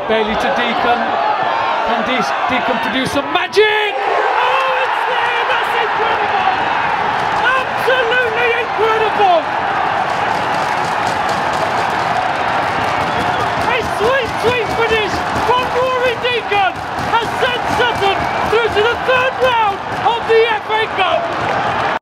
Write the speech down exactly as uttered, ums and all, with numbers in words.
Bailey to Deacon. Can De Deacon produce some magic?